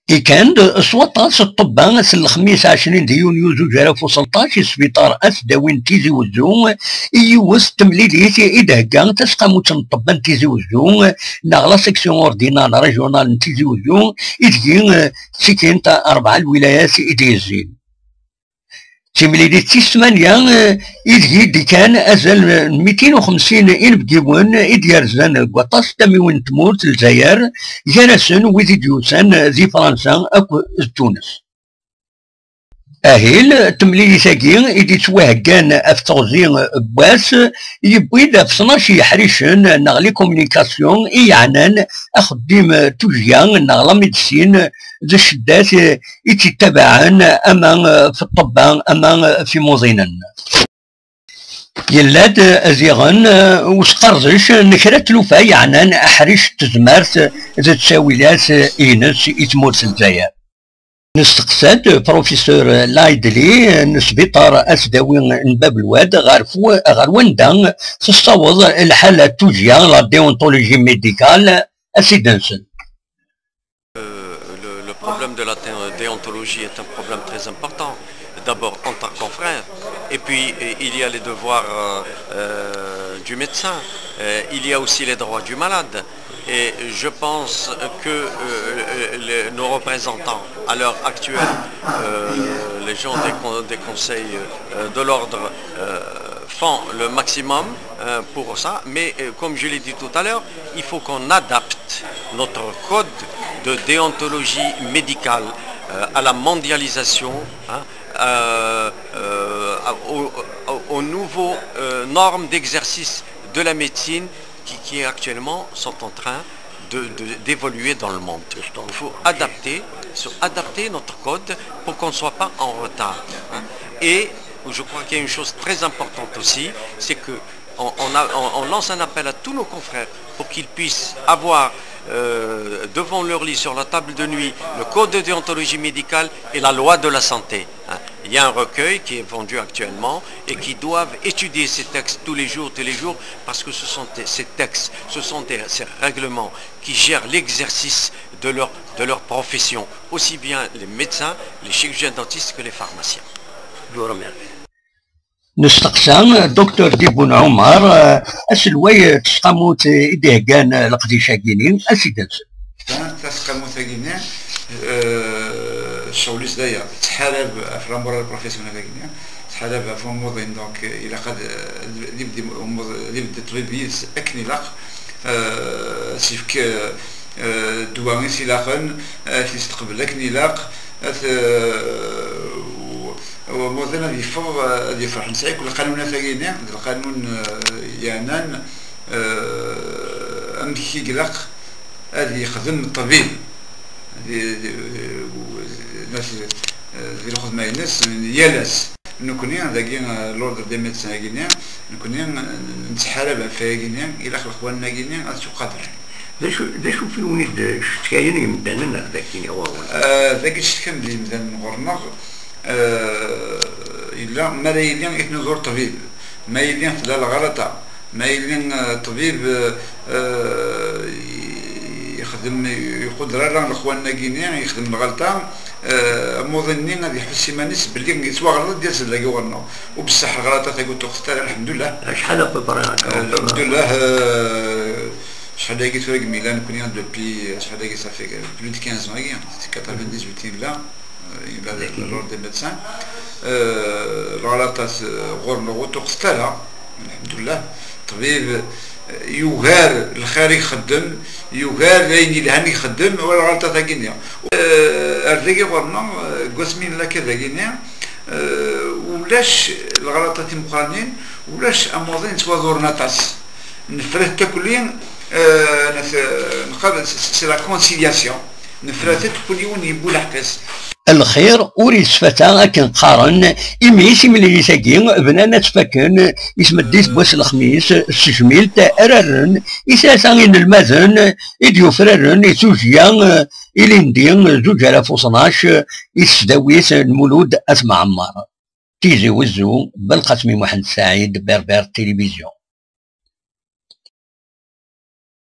كان سوطاس الطبان الخميس 20 يونيو 2016 سبيطار أسداوين تيزي وزو يوس تمليليت إدهكان تسقى الطبان تيزي وزو نغلا سكسيون أوردينال ريجونال تيزي وزو إدهين سكين تا 4 الولايات إديزين تمليلي تيسمانيا إدهي كان أزال 250 إلف ديوان إديارزان قطاس تميون تمورت الجزائر جالسن ويديوسان زي فرنسا أكو تونس أهيل تمليلي ثاقين إدي توهقان أفتغزين باس يبويد في 12 يحريشن نغلي كومينيكاسيون إيعنان أخديم توجيان نغلا ميدسين ذا الشدات يتتبعان أما في الطبان أما في موزينن يلاد أزيغن وسقرزش نكرات لوفا يعنان أحريش تزمارت ذا تساويلات إينس يتموت الجزائر نستقصد بروفيسور لايدلي نسبيطار أسداوي باب الواد غار وندا تستوض الحالة التوجيه لا ديونتولوجي ميديكال أسيدنسن. Le problème de la déontologie est un problème très important. D'abord en tant que confrère, et puis il y a les devoirs du médecin, il y a aussi les droits du malade. Et je pense que nos représentants, à l'heure actuelle, les gens des conseils de l'ordre font le maximum pour ça. Mais comme je l'ai dit tout à l'heure, il faut qu'on adapte notre code de déontologie médicale à la mondialisation, aux nouveaux normes d'exercice de la médecine qui actuellement sont en train d'évoluer dans le monde. Il faut adapter notre code pour qu'on ne soit pas en retard. Et je crois qu'il y a une chose très importante aussi, c'est qu'on lance un appel à tous nos confrères pour qu'ils puissent avoir devant leur lit sur la table de nuit le code de déontologie médicale et la loi de la santé. Il y a un recueil qui est vendu actuellement et qui doivent étudier ces textes tous les jours parce que ce sont ces textes, ce sont ces règlements qui gèrent l'exercice de leur profession, aussi bien les médecins, les chirurgiens dentistes que les pharmaciens. Je vous remercie. نستقسم دكتور ديبون عمر أسلوي تسقموت إدهقان القديشة كينين أسيدنس تسقموت كينين شغليس دايا تحارب في الأمور البروفيسيونيل كينين تحارب في موضين دونك إلا قد يبدأ طبيبيز أكني لق سيفك دوامي سيلاقن تستقبل أكني لق وموضوعنا دي فرح نسعي كل قانون ثقيلين القانون يعنان أمشي قلق هذه يخدم الطبيب الناس اللي ياخذ معي الناس يالاس نكونين ذاكين لورد دي ميدسان كينيا نكونين نتحارب فيها كينيا إلى اخواننا كينيا أشو قدر داشو في الونيد شتكاين يمدانا ذاكين يا ذاك الشتكاين اللي مدان غورنا إلا ما لا يلين إثنزور طبيب ما يلين تدال غلطة ما يلين طبيب يخدم يقدر راه اخواننا كينيا يخدم الغلطة موظنين غادي يحس مانيس بلي سوا غلط ديال زلاكي ورنا وبصح الغلطة تقول تختار الحمد لله شحال الحمد لله شحال هاكي تفرق ميلان كوني دوبي شحال هاكي صافي بلو دو 15 ans هاكي 98 là il a l'ordre des médecins الغلطات غورنا وتقتلها الحمد لله طبيب يغار الخير يخدم يغار لين الهني يخدم ولا غلطة كينيا أرتقي غورنا قسمين لا كذا كينيا ولاش الغلطات مقارنين ولاش أموضين سوا دورنا تاس نفرت تاكلين نقابل سي لا كونسيلياسيون نفرت تاكلين يبو الحقاس الخير وريس فتا كان قارن إميس ملي يساقين بنانا تفكن يسمديس بوس الخميس السجميل تا أرارن إساساين المازن إديو فرارن يسوجيان إليندين 2012 يسداويس المولود أسمع عمار تيزي وزو بالقسمي محمد سعيد بربر تلفزيون.